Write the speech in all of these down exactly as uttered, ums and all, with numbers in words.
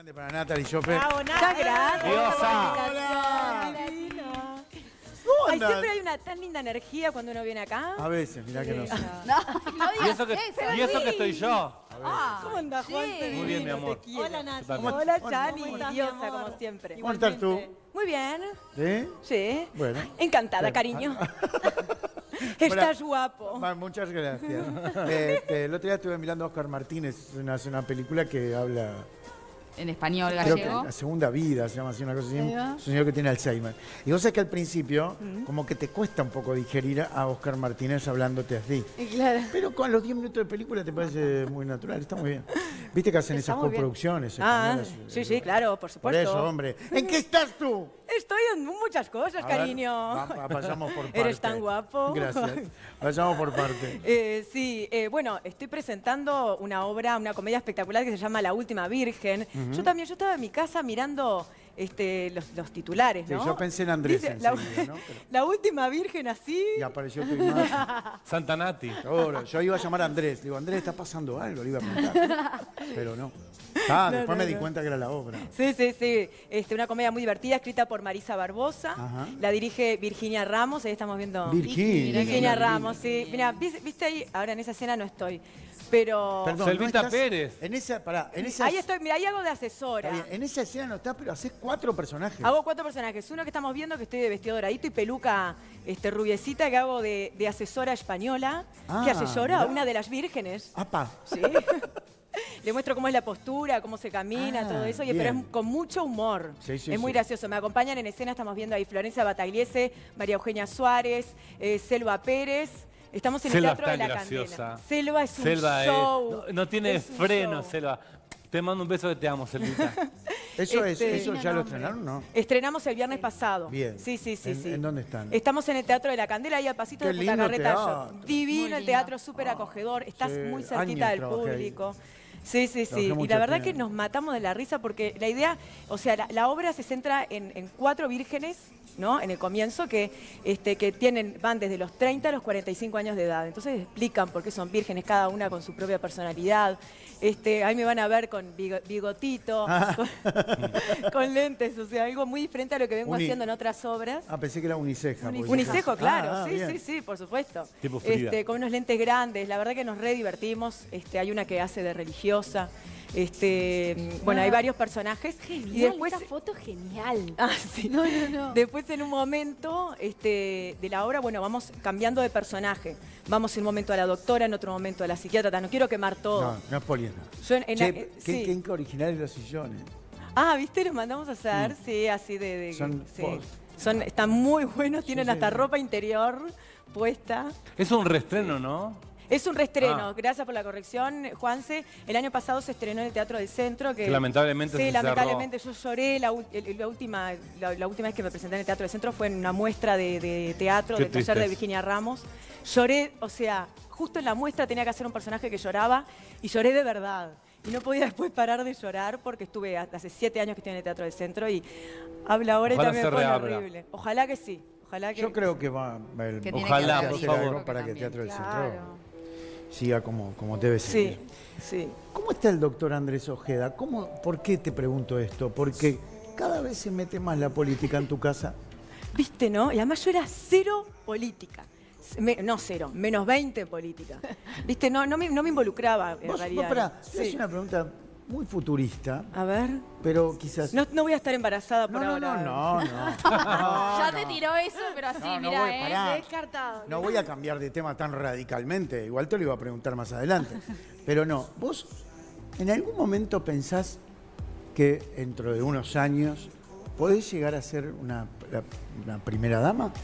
grande para Natalie Joffre. Bravo, Natalie. Muchas gracias. Diosa. Hola. Ay, siempre hay una tan linda energía cuando uno viene acá. A veces, mirá que no sé. No, no Y eso que, digas y eso que estoy yo. Ah, ¿Cómo andás, sí. Juan? Muy bien, mi amor. Hola, Natalie. Hola, ¿Cómo Chani. estás, mi Diosa, amor? como siempre. ¿Cómo estás tú? Muy bien. ¿Sí? Sí. Bueno. Encantada, Sí. cariño. Estás guapo. Ma- Muchas gracias. Este, el otro día estuve mirando a Oscar Martínez, una, es una película que habla, En español creo que gallego. La Segunda Vida, se llama así, una cosa así, Ahí va. un señor que tiene Alzheimer. Y vos sabés que al principio, como que te cuesta un poco digerir a Oscar Martínez hablándote así. Claro. Pero con los diez minutos de película te parece muy natural, está muy bien. Viste que hacen Está esas muy bien. coproducciones Ah, españolas. sí, sí, claro, por Por supuesto. eso, hombre. ¿En qué estás tú? Estoy en muchas cosas, A ver, cariño. va- va- vayamos por parte. Eres tan guapo. Gracias. Vayamos por parte. Eh, sí, eh, bueno, estoy presentando una obra, una comedia espectacular que se llama La Última Virgen. Yo también, yo estaba en mi casa mirando este, los, los titulares, Sí, ¿no? yo pensé en Andrés Dice, la, enseguida, ¿no? Pero- La Última Virgen así. Y apareció tu imagen. Santa Nati. Seguro. Yo iba a llamar a Andrés. Digo, Andrés, está pasando algo, le iba a preguntar. Pero no. Ah, No, después no, me di no. cuenta que era la obra. Sí, sí, sí. Este, una comedia muy divertida, escrita por Marisa Barbosa. Ajá. La dirige Virginia Ramos. Ahí estamos viendo. Virginia. Virginia Ramos, sí. Mira, ¿viste ahí? Ahora en esa escena no estoy. Pero. Perdón, Selvita estás- Pérez. En esa, pará, en esa, Ahí estoy, mira, ahí hago de está asesora. bien, en esa escena no estás, pero haces cuatro personajes. Hago cuatro personajes. Uno que estamos viendo, que estoy de vestido doradito y peluca este, rubiecita, que hago de, de asesora española, Ah, que asesora a mirá. una de las vírgenes. Apa. Sí. Le muestro cómo es la postura, cómo se camina, Ah, todo eso, y, bien. pero es con mucho humor. Sí, sí, es muy sí. gracioso. Me acompañan en escena, estamos viendo ahí Florencia Batagliese, María Eugenia Suárez, eh, Selva Pérez. Estamos en Selva el Teatro de está la graciosa. Candela. Selva es un Selva es- show. no, no tiene es un freno, show. Selva. Te mando un beso que te amo, Selvita. Eso Este- es, eso ya lo estrenaron, ¿no? Estrenamos el viernes pasado. Bien. Sí, sí, sí, ¿En- sí. en dónde están? Estamos en el Teatro de la Candela, ahí a pasito Qué de Punta lindo Carreta. teatro. Divino Muy el lindo. teatro, súper acogedor. Estás Sí, muy años cerquita del trabajé ahí. público. Sí, sí, Trabajé sí. Y mucho la verdad tiempo. que nos matamos de la risa porque la idea, o sea, la, la obra se centra en, en cuatro vírgenes, ¿no? En el comienzo, que, este, que tienen, van desde los treinta a los cuarenta y cinco años de edad. Entonces explican por qué son vírgenes, cada una con su propia personalidad. Este, ahí me van a ver con bigo- bigotito, Ah. con, con lentes, o sea, algo muy diferente a lo que vengo Uni- haciendo en otras obras. Ah, pensé que era uniceja. porque- Unicejo, claro, Ah, ah, sí, bien. sí, sí, por supuesto. Tipo Frida. Este, con unos lentes grandes, la verdad que nos re divertimos. Este, hay una que hace de religiosa. Este, bueno, hay varios personajes. Genial, y después, esa foto es genial. ah, sí. No, no, no. Después en un momento este, de la obra, bueno, vamos cambiando de personaje. Vamos en un momento a la doctora, en otro momento a la psiquiatra. No quiero quemar todo. No, no es poliana. Yo en- en la- Che, eh, qué, sí. qué originales los sillones. Ah, ¿viste? Los mandamos a hacer, sí, así de... de- Son sí. post. Son, están muy buenos, tienen sí, hasta sí. ropa interior puesta. Es un reestreno, ¿no? Es un reestreno, Ah. gracias por la corrección, Juanse. El año pasado se estrenó en el Teatro del Centro. Que, Que lamentablemente Sí, se cerró. lamentablemente yo lloré. La, ul- el- la última, la, la última vez que me presenté en el Teatro del Centro fue en una muestra de, de teatro Qué del taller de tristeza. Virginia Ramos. Lloré, o sea, justo en la muestra tenía que hacer un personaje que lloraba y lloré de verdad. Y no podía después parar de llorar porque estuve hace siete años que estoy en el Teatro del Centro y habla ahora Ojalá y también se fue reabra. horrible. Ojalá que sí. Ojalá que Yo creo que va el, Que tiene Ojalá, que por hacer favor. algo para que el también. Teatro del Claro. Centro siga como, como debe Sí, ser. sí. ¿Cómo está el doctor Andrés Ojeda? ¿Cómo, ¿Por qué te pregunto esto? Porque cada vez se mete más la política en tu casa. ¿Viste, no? Y además yo era cero política. Me- no cero, menos veinte política. ¿Viste? No, no, me, no me involucraba en Vos, realidad. vos pará, Sí. te hago una pregunta muy futurista, A ver. pero quizás... No, no voy a estar embarazada por no, no, ahora. no, no, no. Ya no. te tiró eso, pero así, No, no mira, voy, ¿eh? pará. Descartado. No voy a cambiar de tema tan radicalmente, igual te lo iba a preguntar más adelante. Pero no, vos en algún momento pensás que dentro de unos años podés llegar a ser una, la- una primera dama.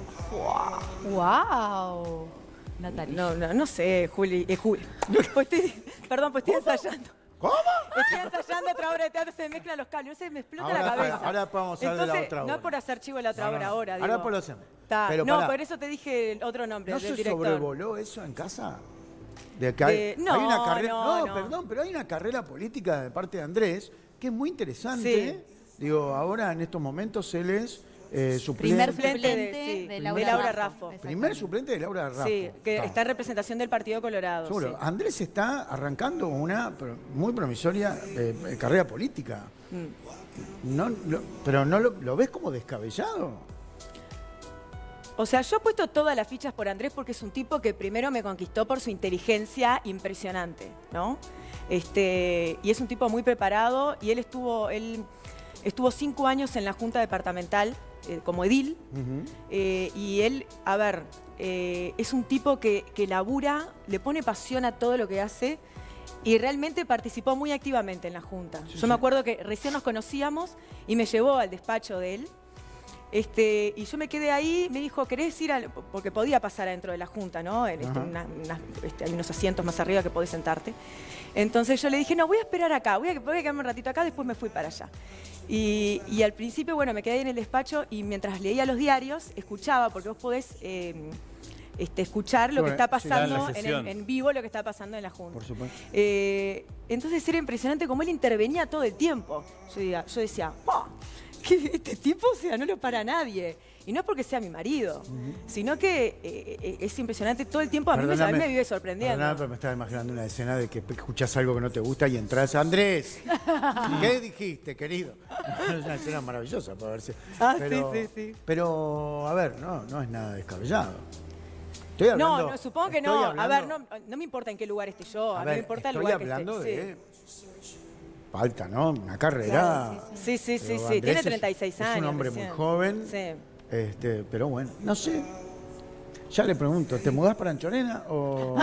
¡Wow! Natalia. No, no, no sé, Juli. eh, Juli. Pues estoy- perdón, pues estoy ensayando. ¿Cómo? Estoy ensayando otra obra de teatro, se me mezclan los cables, no sé, me explota Ahora- la cabeza. ahora- ahora podemos hablar de la Entonces, otra No obra. es por hacer chivo de la otra No, no, obra no. ahora, Ahora digo. pues lo hacemos. Ta, Pero no, pará. por eso te dije el otro nombre ¿No del se director. sobrevoló eso en casa? De que hay, De- no, hay una carrera, no, no. perdón, pero hay una carrera política de parte de Andrés que es muy interesante. Sí. Digo, ahora en estos momentos él es eh, Primer suplente. Suplente de, suplente sí, de de Laura, Laura Raffo. Raffo. Primer suplente de Laura Raffo. Sí, que Ah. está en representación del Partido Colorado. Seguro. sí. Andrés está arrancando una pro- muy promisoria eh, eh, carrera política. Mm. No, lo- pero no lo, lo ves como descabellado. O sea, yo he puesto todas las fichas por Andrés porque es un tipo que primero me conquistó por su inteligencia impresionante, ¿no? Este, y es un tipo muy preparado y él estuvo, él estuvo cinco años en la Junta Departamental eh, como edil. Ujú. Eh, y él, a ver, eh, es un tipo que, que labura, le pone pasión a todo lo que hace y realmente participó muy activamente en la Junta. Sí, Yo sí. me acuerdo que recién nos conocíamos y me llevó al despacho de él. Este, y yo me quedé ahí, me dijo, ¿querés ir al...? Porque podía pasar adentro de la Junta, ¿no? En, este, Ajá. una- una- este, hay unos asientos más arriba que podés sentarte. Entonces yo le dije, no, voy a esperar acá, voy a, voy a quedarme un ratito acá, después me fui para allá. Y, y al principio, bueno, me quedé ahí en el despacho y mientras leía los diarios, escuchaba, porque vos podés eh, este, escuchar lo que Bueno, está sí, claro, en la pasando en, sesión. en- en vivo, lo que está pasando en la Junta. Por supuesto. Eh, entonces era impresionante cómo él intervenía todo el tiempo. Yo, diga- yo decía, "Oh, ¿qué- este tipo, o sea, no lo para nadie. Y no es porque sea mi marido, sino que eh, eh, es impresionante todo el tiempo. A mí, me, a mí me vive sorprendiendo. Perdóname, pero me estaba imaginando una escena de que escuchás algo que no te gusta y entras. Andrés, ¿qué dijiste, querido? Es una escena maravillosa para verse. Ah, pero, sí, sí, sí. Pero, a ver, no, no es nada descabellado. Estoy No, hablando, no, supongo que estoy no. hablando- A ver, no, no me importa en qué lugar esté yo, a, a mí ver, me importa el estoy lugar hablando que esté. de... Falta, ¿no? Una carrera. Claro, sí, sí, sí, Pero sí, Andrés tiene es- treinta y seis Es un años hombre recién. muy joven. Sí. Este, pero bueno, no sé. Ya le pregunto, ¿te mudás para Anchorena o...?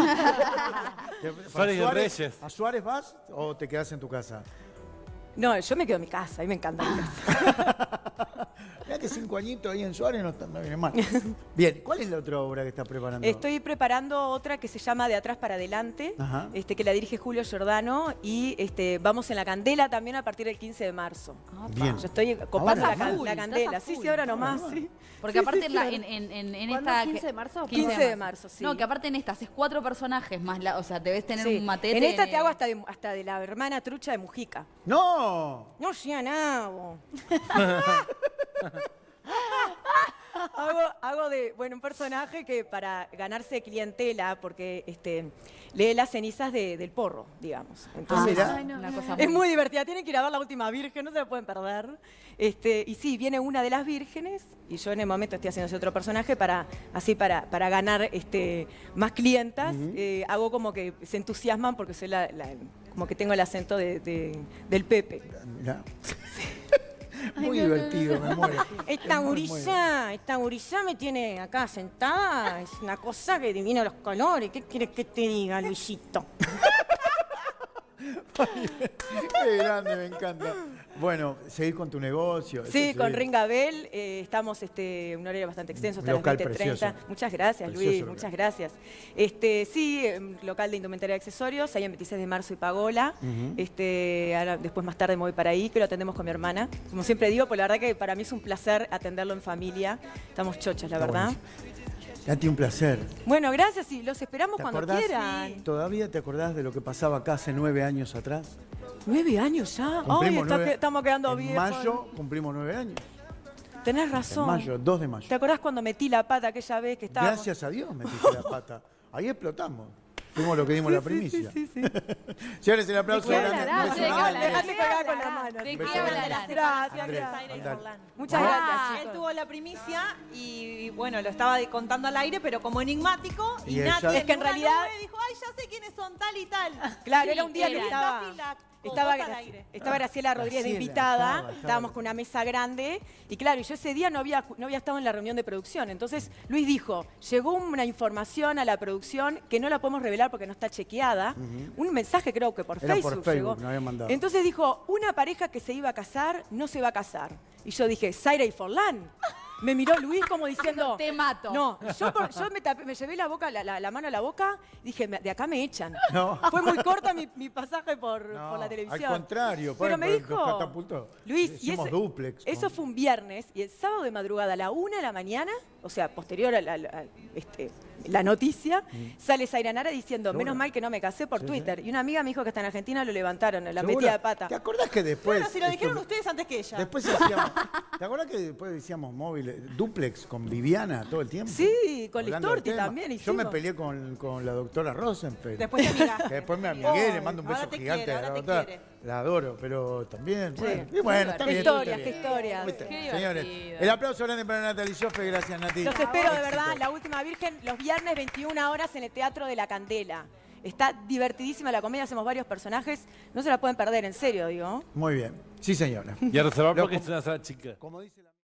¿Te- para Suárez y Reyes. ¿A Suárez vas o te quedás en tu casa? No, yo me quedo en mi casa, a mí me encanta mi casa. Mirá que cinco añitos ahí en Suárez no, está, no viene mal. Bien, ¿cuál es la otra obra que estás preparando? Estoy preparando otra que se llama De atrás para adelante, Ajá. este, que la dirige Julio Giordano y este, vamos en la Candela también a partir del quince de marzo. Bien. Yo estoy copando Ahora la, can- full, la estás Candela. a Sí, full. sí, ahora nomás. Ah, sí. Porque Sí, aparte sí, en, la- sí, en, en, en, en ¿Cuándo? esta... ¿quince de marzo? quince de marzo, sí. No, que aparte en esta haces cuatro personajes más, la, o sea, debes tener Sí. un matete. En esta en, te hago eh, hasta de, hasta de la hermana trucha de Mujica. ¡No! No sea nada. vos. hago, hago de, bueno, un personaje que para ganarse clientela, porque este, lee las cenizas de- del porro, digamos. Entonces, mira. Ay, no, una no, cosa es muy... muy divertida. Tienen que ir a ver La Última Virgen, no se la pueden perder. Este, y sí, viene una de las vírgenes y yo en el momento estoy haciendo ese otro personaje para, así para, para ganar este, más clientas. Eh, hago como que se entusiasman porque soy la, la- como que tengo el acento de- de- del Pepe. Mirá. Muy divertido, me muero. Esta Me muero. gurisa, esta gurisa me tiene acá sentada, es una cosa que adivina los colores. ¿Qué quieres que te diga, Luisito? Qué grande, me encanta. Bueno, seguir con tu negocio. Sí, eso con Ringabel eh, estamos este, un horario bastante extenso, hasta las Local veinte treinta. precioso. Muchas gracias, Precioso Luis, local. muchas gracias. Este, sí, em, local de indumentaria y accesorios, ahí en veintiséis de marzo y Pagola. este, ahora, después más tarde me voy para ahí, que lo atendemos con mi hermana. Como siempre digo, pues la verdad que para mí es un placer atenderlo en familia. Estamos chochas, la Está verdad. buenísimo. Nati, un placer. Bueno, gracias y los esperamos ¿Te cuando acordás? quieran. ¿Todavía te acordás de lo que pasaba acá hace nueve años atrás? Nueve años ya. Ay, Cumplimos está nueve- que- estamos quedando En viejos. mayo cumplimos nueve años. Tenés En razón. mayo, dos de mayo. ¿Te acordás cuando metí la pata aquella vez que estábamos? Gracias a Dios metiste la pata. Ahí explotamos. Fuimos los que dimos la primicia. Sí, sí, sí. Señores, el aplauso ¿De qué grande. hablarán? Un beso ¿De qué grande. hablarán? Dejate colgar con la mano. ¿De Un qué beso hablarán? grande. Gracias, Andrés, gracias. andale. Muchas Ah, gracias, Él chicos. tuvo la primicia y bueno, lo estaba de- contando al aire, pero como enigmático. Y Y, ella- Nati Es que en una realidad- nube dijo, ay, ya sé quiénes son tal y tal. Claro, Sí, era un día que era. estaba, Fila, con estaba, voz al Graci- aire. estaba Graciela Rodríguez de Graciela, invitada, estaba, estaba. estábamos con una mesa grande y claro, yo ese día no había, no había estado en la reunión de producción. Entonces Luis dijo, llegó una información a la producción que no la podemos revelar porque no está chequeada. Un mensaje creo que por Era por Facebook, Facebook, llegó. nos habían mandado. Entonces dijo, una pareja que se iba a casar no se va a casar. Y yo dije, Zaira y Forlán. Me miró Luis como diciendo... Te mato. No, yo, por- yo me, tapé- me llevé la, boca, la, la- la mano a la boca, dije, "Me- de acá me echan. No. Fue muy corta mi, mi pasaje por, No, por la televisión. al contrario, Pero por- me por- dijo, nos catapultó. Luis, y Hicimos ese- dúplex eso con- fue un viernes, y el sábado de madrugada a la una de la mañana, o sea, posterior a la, a- este, la noticia, sale Zaira Nara diciendo, Seguro. menos mal que no me casé por Sí, Twitter. sí. Y una amiga me dijo que hasta en Argentina lo levantaron, la ¿Seguro? metida de pata. ¿Te acordás que después... Bueno, si lo esto- dijeron ustedes antes que ella. Después hacíamos... ¿Te acordás que después decíamos móviles, duplex con Viviana todo el tiempo? Sí, con Hablando del Listorti tema. también Yo me hicimos. peleé con, con la doctora Rosenfeld. Después te amigaste. Que después me amigué, le mando un Ahora beso te gigante quiere, a la ahora te doctora. quiere. La adoro, pero también... Sí. Bueno, y bueno, está Qué bien. historias, está qué bien. historias. ¿Viste? Qué Señores, divertido. el aplauso grande para Natalie Joffe. Gracias, Nati. Los espero de Éxito. verdad, La Última Virgen, los viernes veintiuna horas en el Teatro de la Candela. Está divertidísima la comedia, hacemos varios personajes. No se la pueden perder, en serio, digo. Muy bien. Sí, señora. Y a reservar Lo porque com- es una sala chica. Como dice la...